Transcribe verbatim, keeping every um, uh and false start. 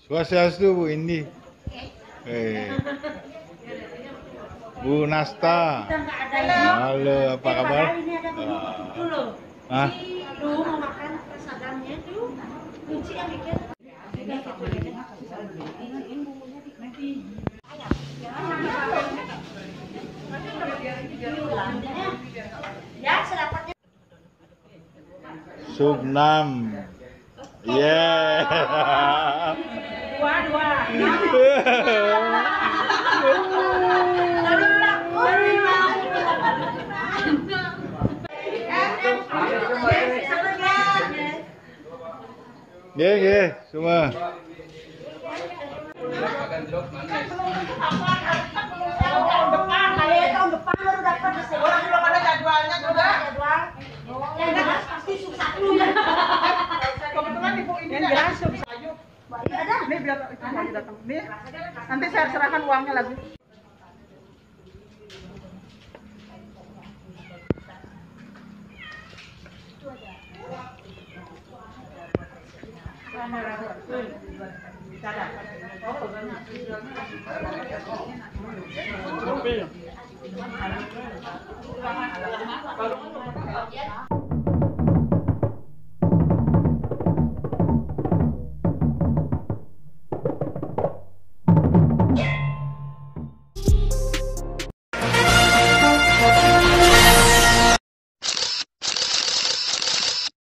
Swastiastu Bu Indi. Eh. Bu Nasta. Halo, apa kabar? Ah. Lu mau makan prasadannya tuh. Kunci yang bikin. Ya, sedapatnya. Subnam. Yeah. Dua, dua. Nggih, nggih, semua. Tahun depan, tahun depan baru dapat. Orang belum ada jadwalnya juga. Jadwal. Yang jelas pasti susah dulu ya. Kebetulan ibu ini yang jelas bisa ayo. Ada. Ini biar itu lagi datang. Nih, nanti saya serahkan uangnya lagi. Bicara.